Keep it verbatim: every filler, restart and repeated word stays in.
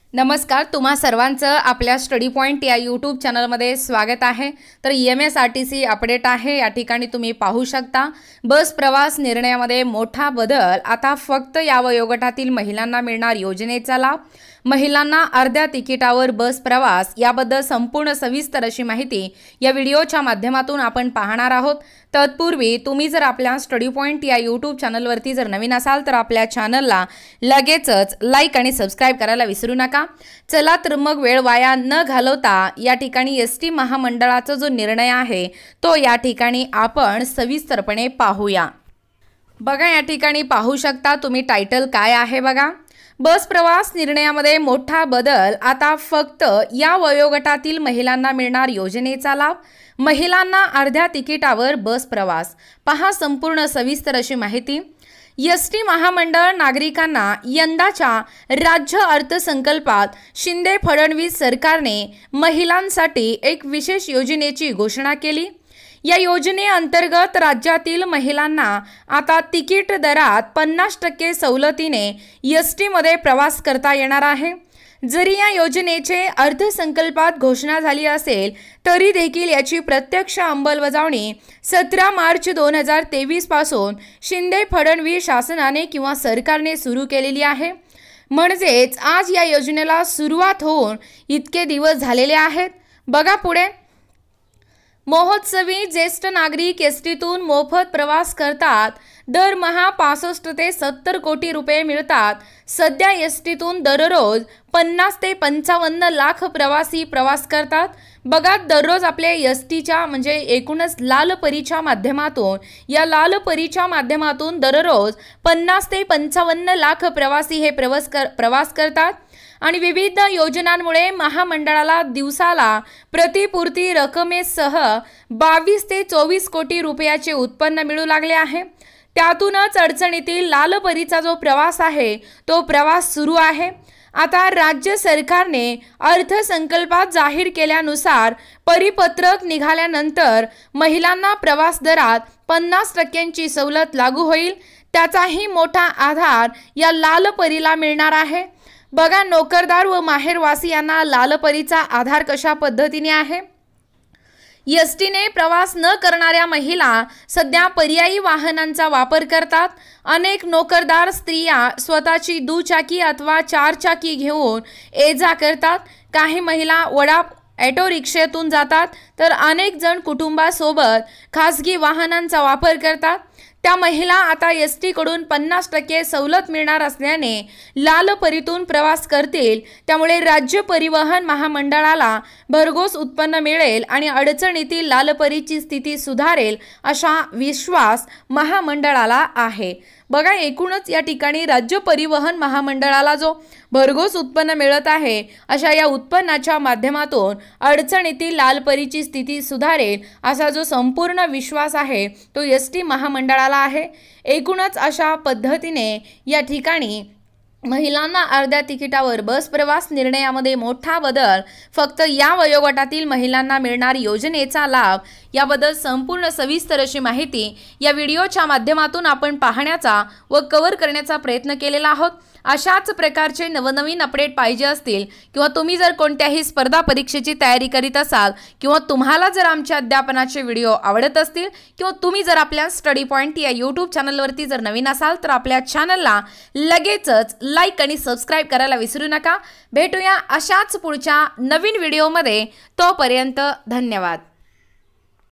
नमस्कार, तुम्हा सर्वांचं आपल्या स्टडी पॉइंट या यूट्यूब चॅनलमध्ये स्वागत आहे। तर M S R T C update आहे। या ठिकाणी तुम्ही पाहू शकता बस प्रवास निर्णयामध्ये मोठा बदल। आता फक्त या वयोगटातील महिलांना मिळणार योजनेचा लाभ। महिलांना अर्ध्या तिकिटावर बस प्रवास याबद्दल संपूर्ण सविस्तर अशी माहिती या व्हिडिओच्या माध्यमातून आपण पाहणार आहोत। तत्पूर्वी तुम्ही जर आपल्या स्टडी पॉइंट या यूट्यूब चॅनलवरती जर नवीन असाल तर आपल्या चॅनलला लगेचच लाईक आणि सबस्क्राइब करायला विसरू नका। चला तर मग वेळ वाया न घालवता या ठिकाणी एस टी महामंडळाचा जो निर्णय आहे तो या ठिकाणी आपण सविस्तरपणे पाहूया। बघा, या ठिकाणी पाहू शकता तुम्ही टायटल काय आहे बघा। बस प्रवास निर्णयामध्ये मोठा बदल। आता फक्त या वयोगटातील महिलांना मिळणार योजनेचा लाभ। महिलांना अर्ध्या तिकिटावर बस प्रवास। पहा संपूर्ण सविस्तर अशी माहिती। एस टी महामंडळ नागरिकांना यंदाच्या राज्य अर्थसंकल्पात शिंदे फडणवीस सरकारने महिलांसाठी एक विशेष योजनेची घोषणा केली। या योजनेअंतर्गत राज्यातील महिलांना आता तिकीट दरात पन्नास टक्के सवलतीने एस टी मध्ये प्रवास करता येणार आहे। जरी या योजनेचे अर्थसंकल्पात घोषणा झाली असेल तरी देखील याची प्रत्यक्ष अंमलबजावणी सतरा मार्च दोन हजार तेवीस पासून शिंदे फडणवीस शासनाने किंवा सरकारने सुरू केलेली आहे। म्हणजेच आज या योजनेला सुरुवात होऊन इतके दिवस झालेले आहेत। बघा पुढे, महोत्सवी ज्येष्ठ नागरिक एस टीतून मोफत प्रवास करतात। दरमहा पासष्ट ते सत्तर कोटी रुपये मिळतात। सध्या एस टीतून दररोज पन्नास ते पंचावन्न लाख प्रवासी प्रवास करतात। बघा, दररोज आपले एस टीच्या म्हणजे एकूणच लालपरीच्या माध्यमातून या लालपरीच्या माध्यमातून दररोज पन्नास ते पंचावन्न लाख प्रवासी हे प्रवास कर प्रवास करतात। आणि विविध योजनांमुळे महामंडळाला दिवसाला प्रतिपूर्ती रकमेसह बावीस ते चोवीस कोटी रुपयाचे उत्पन्न मिळू लागले आहे। त्यातूनच अडचणीतील लालपरीचा जो प्रवास आहे तो प्रवास सुरू आहे। आता राज्य सरकारने अर्थसंकल्पात जाहीर केल्यानुसार परिपत्रक निघाल्यानंतर महिलांना प्रवास दरात पन्नास टक्क्यांची सवलत लागू होईल। त्याचाही मोठा आधार या लालपरीला मिळणार आहे। बघा, नोकरदार व माहेरवासियांना लालपरीचा आधार कशा पद्धतीने आहे। एस टीने प्रवास न करणाऱ्या महिला सध्या पर्यायी वाहनांचा वापर करतात। अनेक नोकरदार स्त्रिया स्वतःची दुचाकी अथवा चारचाकी घेऊन ये जा करतात। काही महिला वडा ऑटो रिक्षेतून जातात तर अनेक जण कुटुंबासोबत खासगी वाहनांचा वापर करतात। त्या महिला आता एस टी कडून पन्नास टक्के सवलत मिळणार असल्याने लालपरीतून प्रवास करतील। त्यामुळे राज्य परिवहन महामंडळाला भरघोस उत्पन्न मिळेल आणि अडचणीतील लालपरीची स्थिती सुधारेल असा विश्वास महामंडळाला आहे। बघा, एकूणच या ठिकाणी राज्य परिवहन महामंडळाला जो भरघोस उत्पन्न मिळत आहे अशा या उत्पन्नाच्या माध्यमातून अडचणीतील लालपरीची स्थिती सुधारेल असा जो संपूर्ण विश्वास आहे तो एस टी महामंडळाला आहे। एकूणच अशा पद्धतीने या ठिकाणी महिलांना अर्ध्या तिकिटावर बस प्रवास निर्णयामध्ये मोठा बदल। फक्त या वयोगटातील महिलांना मिळणार योजनेचा लाभ याबद्दल संपूर्ण सविस्तर अशी माहिती या व्हिडिओच्या माध्यमातून आपण पाहण्याचा व कव्हर करण्याचा प्रयत्न केलेला आहोत। अशाच प्रकारचे नवनवीन अपडेट पाहिजे असतील किंवा तुम्ही जर कोणत्याही स्पर्धा परीक्षेची तयारी करीत असाल किंवा तुम्हाला जर आमच्या अध्यापनाचे व्हिडिओ आवडत असतील किंवा तुम्ही जर आपल्या स्टडी पॉइंट या यूट्यूब चॅनलवरती जर नवीन असाल तर आपल्या चॅनलला लगेचच लाईक आणि सबस्क्राइब करायला विसरू नका। भेटूया अशाच पुढच्या नवीन व्हिडिओमध्ये। तोपर्यंत धन्यवाद।